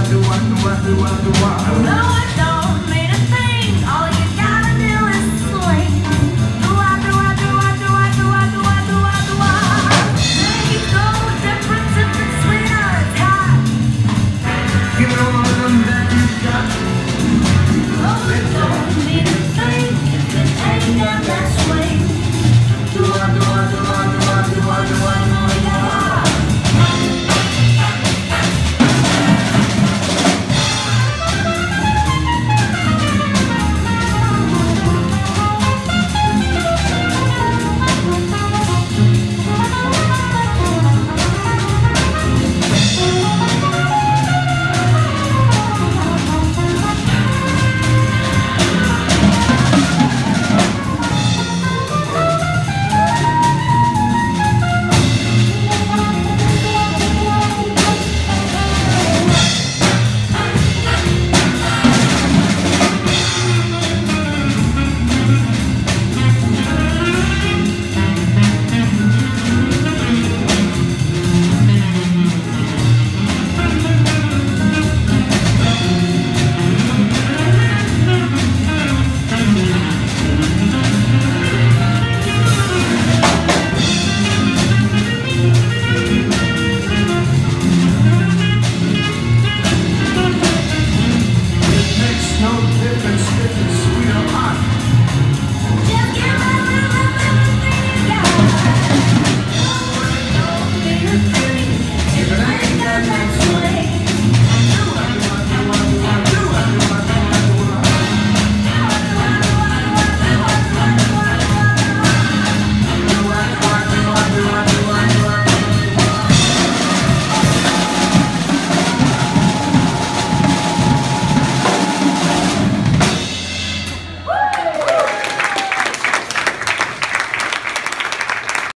No, it don't mean a thing. All you gotta do is swing. Makes no difference if it's sweet or it's hot. Give it on.